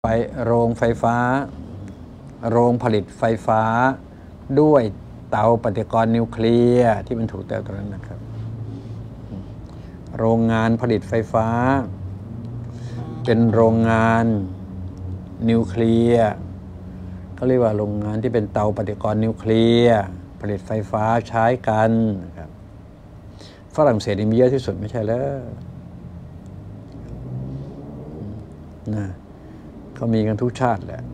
ไปโรงไฟฟ้าโรงผลิตไฟฟ้าด้วยเตาปฏิกรณ์นิวเคลียร์ที่มันถูกเตาตรงนั้นนะครับโรงงานผลิตไฟฟ้าเป็นโรงงานนิวเคลียร์เขาเรียกว่าโรงงานที่เป็นเตาปฏิกรณ์นิวเคลียร์ผลิตไฟฟ้าใช้กันนะครับฝรั่งเศสมีเยอะที่สุดไม่ใช่เหรอนะเขามีกันทุกชาติแหละ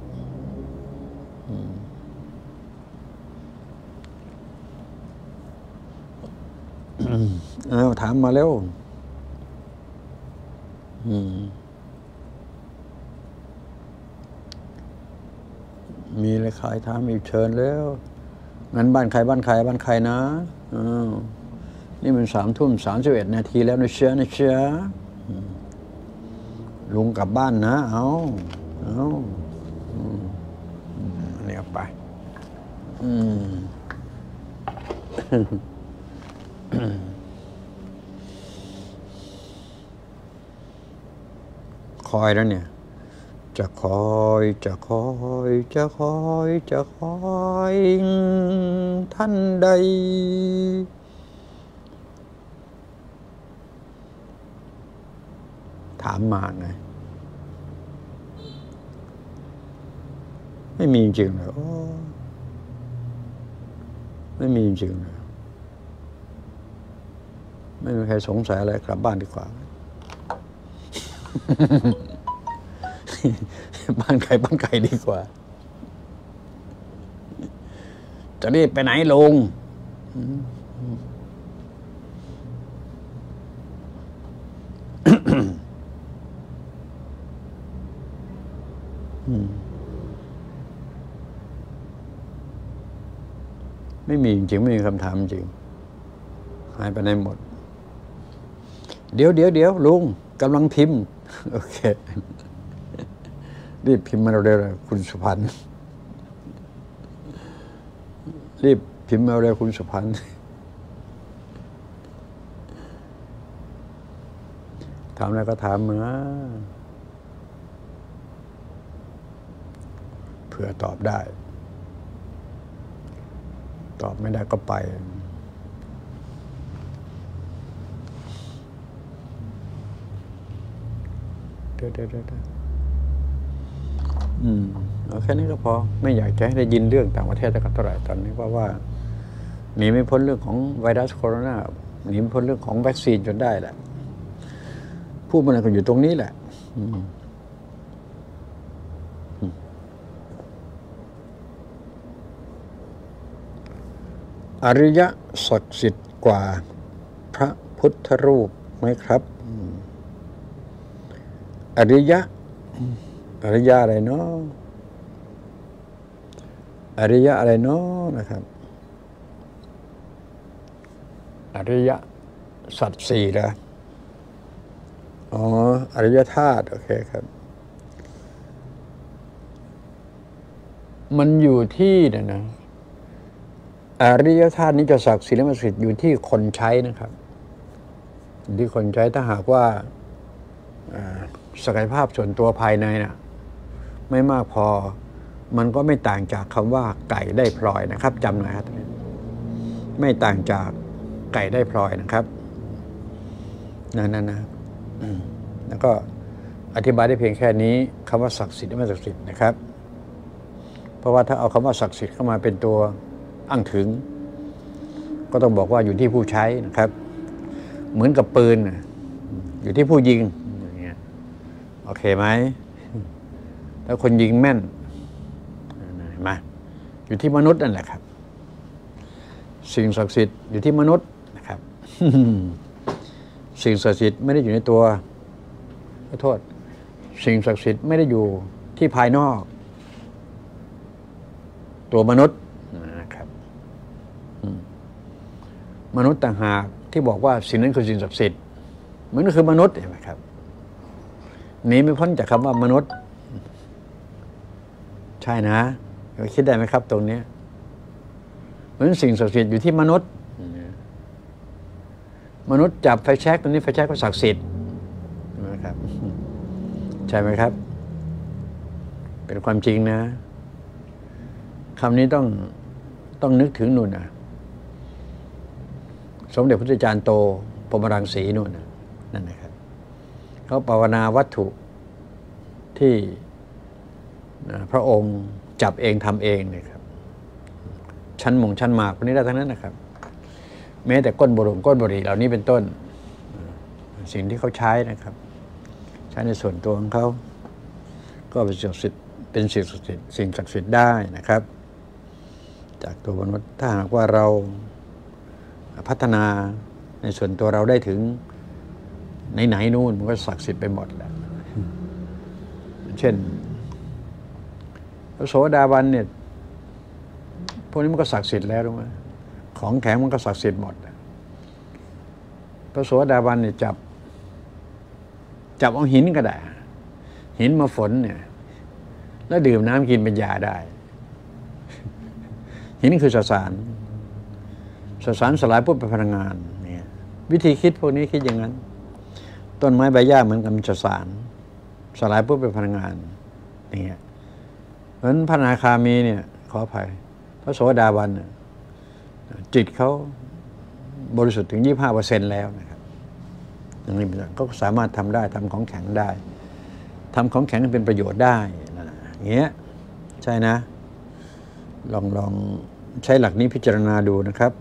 ถามมาแล้วมีเลยใครถามอีกเชิญแล้วงั้นบ้านใครบ้านใครบ้านใครนะนี่มัน3:31 นาทีแล้วนะเชียนะเชียลุงกลับบ้านนะเอาอันนี้เอาไปคอยแล้วเนี่ยจะคอยจะคอยจะคอยจะคอยท่านใดถามมาไงไม่มีจริงๆเลยไม่มีจริงๆเลยไม่มีใครสงสัยอะไรกลับบ้านดีกว่า บ้านใครบ้านใครดีกว่าจะรีบไปไหนลงไม่มีจริงไม่มีคำถามจริงหายไปไหนหมดเดี๋ยวลุงกำลังพิมพ์โอเครีบพิมพ์มาเร็วๆคุณสุพรรณรีบพิมพ์มาเร็วคุณสุพรรณถามอะไรก็ถามมาเผื่อตอบได้ตอบไม่ได้ก็ไปเดี๋ยวเอาแค่นี้ก็พอไม่อยากจะให้ได้ยินเรื่องต่างประเทศสักเท่าไหร่ตอนนี้เพราะว่าหนีไม่พ้นเรื่องของไวรัสโคโรนาหนีไม่พ้นเรื่องของวัคซีนจนได้แหละพูดมันก็อยู่ตรงนี้แหละอริยะศักดิ์สิทธิ์กว่าพระพุทธรูปไหมครับอริยะอะไรเนาะอริยะอะไรเนาะนะครับอริยะสัจสี่เหรออ๋ออริยธาตุโอเคครับมันอยู่ที่นะอริยธาตุนี้จะศักดิ์สิทธิ์และไม่ศักดิ์สิทธิ์อยู่ที่คนใช้นะครับที่คนใช้ถ้าหากว่าศักยภาพส่วนตัวภายในน่ะไม่มากพอมันก็ไม่ต่างจากคำว่าไก่ได้พลอยนะครับจำหน่อยครับไม่ต่างจากไก่ได้พลอยนะครับนั่นนะแล้วก็อธิบายได้เพียงแค่นี้คำว่าศักดิ์สิทธิ์ไม่ศักดิ์สิทธิ์นะครับเพราะว่าถ้าเอาคำว่าศักดิ์สิทธิ์เข้ามาเป็นตัวอ้างถึงก็ต้องบอกว่าอยู่ที่ผู้ใช้นะครับเหมือนกับปืนอยู่ที่ผู้ยิงอย่างเงี้ยโอเคไหมถ้าคนยิงแม่นเห็นไหมอยู่ที่มนุษย์นั่นแหละครับสิ่งศักดิ์สิทธิ์อยู่ที่มนุษย์นะครับสิ่งศักดิ์สิทธิ์ไม่ได้อยู่ในตัวขอโทษสิ่งศักดิ์สิทธิ์ไม่ได้อยู่ที่ภายนอกตัวมนุษย์นะครับมนุษย์ต่างหากที่บอกว่าสิ่งนั้นคือสิ่งศักดิ์สิทธิ์มันก็คือมนุษย์เห็นไหมครับหนีไม่พ้นจากคำว่ามนุษย์ใช่นะคิดได้ไหมครับตรงนี้เพราะฉะนั้นสิ่งศักดิ์สิทธิ์อยู่ที่มนุษย์จับไฟแช็กตรงนี้ไฟแช็กก็ศักดิ์สิทธิ์นะครับใช่ไหมครับเป็นความจริงนะคำนี้ต้องนึกถึงนู่นนะสมเด็จพระพุทธจารย์โตพรหมรังสีนู่นนะนั่นนะครับเขาภาวนาวัตถุที่พระองค์จับเองทำเองเนี่ยครับชั้นหมากพวกนี้ได้ทั้งนั้นนะครับแม้แต่ก้นบุหรี่เหล่านี้เป็นต้นสิ่งที่เขาใช้นะครับใช้ในส่วนตัวของเขาก็เป็นสิ่งศักดิ์สิทธิ์ได้นะครับจากตัวมนุษย์ถ้าหากว่าเราพัฒนาในส่วนตัวเราได้ถึงไหนนู่นมันก็ศักดิ์สิทธิ์ไปหมดแหละเช่นพระโสดาบันเนี่ยพวกนี้มันก็ศักดิ์สิทธิ์แล้วรู้ไหมของแข็งมันก็ศักดิ์สิทธิ์หมดพระโสดาบันเนี่ยจับเอาหินก็ได้หินมาฝนเนี่ยแล้วดื่มน้ำกินเป็นยาได้หินคือสสารสลายปุ๊บเป็นพลังงานเนี่ยวิธีคิดพวกนี้คิดอย่างนั้นต้นไม้ใบหญ้าเหมือนกับสสารสลายปุ๊บเป็นพลังงานอย่างเงี้ยเพราะฉะนั้นพระอนาคามีเนี่ยขออภัยพระโสดาบันจิตเขาบริสุทธิ์ถึง 25% แล้วนะครับอย่างนี้ก็สามารถทำได้ทำของแข็งได้ทำของแข็งเป็นประโยชน์ได้อย่างเงี้ยใช่นะลองใช้หลักนี้พิจารณาดูนะครับ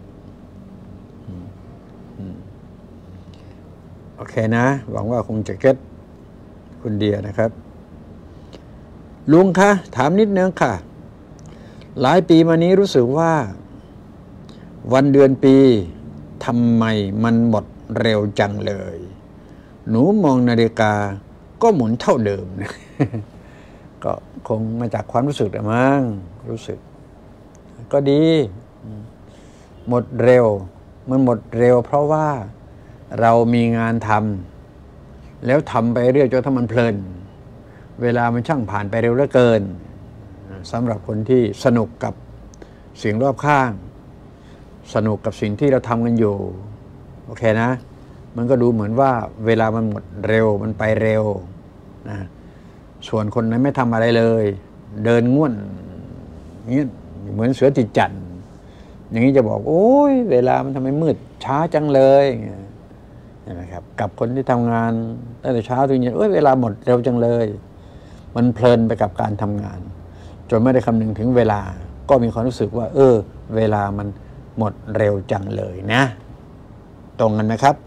โอเคนะหวังว่าคงจะเก็ตคุณเดียนะครับลุงคะถามนิดนึงค่ะหลายปีมานี้รู้สึกว่าวันเดือนปีทำไมมันหมดเร็วจังเลยหนูมองนาฬิกาก็หมุนเท่าเดิมนะก็คงมาจากความรู้สึกแต่มั้งรู้สึกก็ดีหมดเร็วมันหมดเร็วเพราะว่าเรามีงานทำแล้วทำไปเรื่อยจนถ้ามันเพลินเวลามันช่างผ่านไปเร็วเหลือเกินสำหรับคนที่สนุกกับสิ่งรอบข้างสนุกกับสิ่งที่เราทำกันอยู่โอเคนะมันก็ดูเหมือนว่าเวลามันหมดเร็วมันไปเร็วนะส่วนคนนั้นไม่ทำอะไรเลยเดินง่วนนี่เหมือนเสือติดจั่นอย่างนี้จะบอกโอ้ยเวลามันทำไมมืดช้าจังเลยใช่ไหมครับกับคนที่ทำงานตั้งแต่เช้าถึงเย็นเวลาหมดเร็วจังเลยมันเพลินไปกับการทำงานจนไม่ได้คำนึงถึงเวลาก็มีความรู้สึกว่าเวลามันหมดเร็วจังเลยนะตรงกันไหมครับ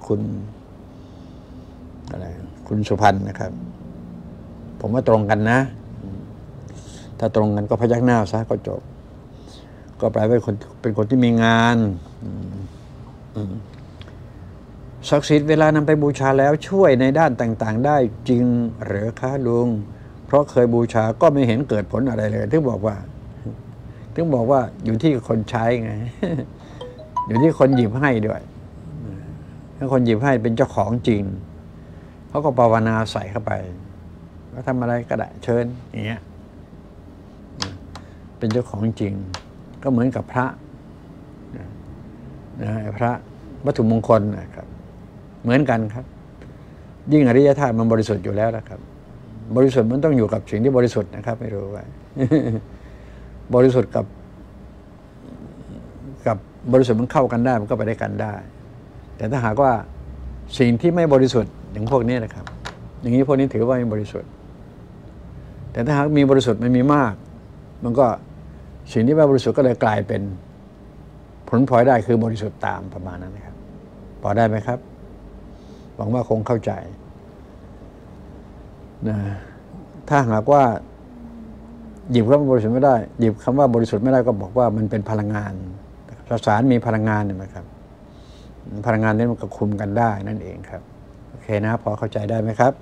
คุณสุพรรณนะครับผมว่าตรงกันนะถ้าตรงกันก็พยักหน้าซะก็จบก็แปลว่าเป็นคนที่มีงานศักดิ์สิทธิ์เวลานำไปบูชาแล้วช่วยในด้านต่างๆได้จริงหรือคะลุงเพราะเคยบูชาก็ไม่เห็นเกิดผลอะไรเลยถึงบอกว่าอยู่ที่คนใช้ไง อยู่ที่คนหยิบให้ด้วยถ้าคนหยิบให้เป็นเจ้าของจริงเขาก็ภาวนาใส่เข้าไปก็ทำอะไรก็ได้เชิญอย่างเงี้ยเป็นเจ้าของจริงก็เหมือนกับพระพระวัตถุมงคลนะครับเหมือนกันครับยิ่งอริยธาตุมันบริสุทธิ์อยู่แล้วนะครับบริสุทธิ์มันต้องอยู่กับสิ่งที่บริสุทธิ์นะครับไม่รู้ว่า บริสุทธิ์กับบริสุทธิ์มันเข้ากันได้มันก็ไปได้กันได้แต่ถ้าหากว่าสิ่งที่ไม่บริสุทธิ์อย่างพวกนี้นะครับอย่างนี้พวกนี้ถือว่าไม่บริสุทธิ์แต่ถ้าหากมีบริสุทธิ์มันมีมากมันก็สิ่งที่ไม่บริสุทธิ์ก็เลยกลายเป็นผลพลอยได้คือบริสุทธิ์ตามประมาณนั้นนะครับพอได้ไหมครับหวังว่าคงเข้าใจนะถ้าหากว่าหยิบคำว่าบริสุทธิ์ไม่ได้หยิบคำว่าบริสุทธิ์ไม่ได้ก็บอกว่ามันเป็นพลังงานสสารมีพลังงานเห็นไหมครับพลังงานนี้มันก็คุมกันได้นั่นเองครับโอเคนะพอเข้าใจได้ไหมครับ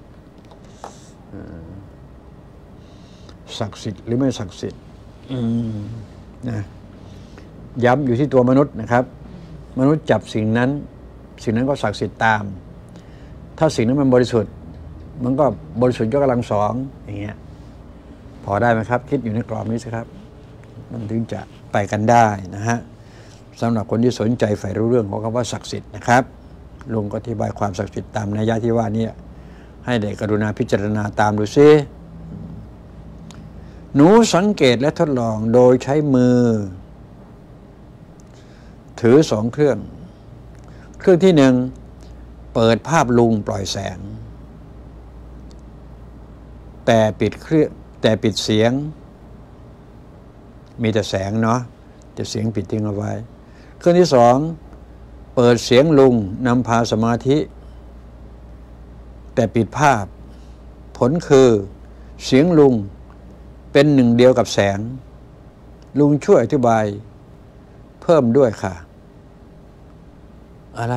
ศักดิ์สิทธิ์หรือไม่ศักดิ์สิทธิ์นะย้ำอยู่ที่ตัวมนุษย์นะครับมนุษย์จับสิ่งนั้นก็ศักดิ์สิทธิ์ตามถ้าสิ่งนั้นมันบริสุทธิ์มันก็บริสุทธิ์ยกกำลังสองอย่างเงี้ยพอได้ไหมครับคิดอยู่ในกรอบนี้สิครับมันถึงจะไปกันได้นะฮะสำหรับคนที่สนใจใฝ่รู้เรื่องของคำว่าศักดิ์สิทธิ์นะครับลุงก็อธิบายความศักดิ์สิทธิ์ตามนัยยะที่ว่านี้ให้ได้กรุณาพิจารณาตามดูซิหนูสังเกตและทดลองโดยใช้มือถือ2 เครื่องเครื่องที่1เปิดภาพลุงปล่อยแสงแต่ปิดเสียงมีแต่แสงเนาะจะเสียงปิดทิ้งเอาไว้เครื่องที่2เปิดเสียงลุงนำพาสมาธิแต่ปิดภาพผลคือเสียงลุงเป็นหนึ่งเดียวกับแสงลุงช่วยอธิบายเพิ่มด้วยค่ะอะไร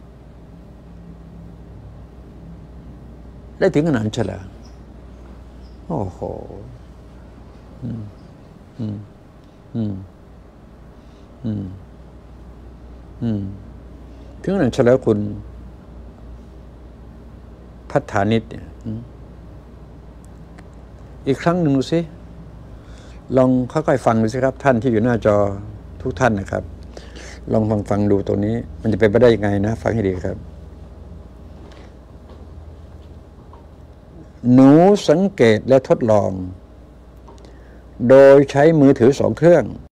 ได้ถึงขนาดนั้นเฉลยโอ้โหถึงขนาดเฉลยคุณพัฒนิตเนี่ยอีกครั้งหนึ่งดูสิลองค่อยๆฟังดูสิครับท่านที่อยู่หน้าจอทุกท่านนะครับลองฟังดูตัวนี้มันจะเป็นไปได้ยังไงนะฟังให้ดีครับหนูสังเกตและทดลองโดยใช้มือถือ2 เครื่อง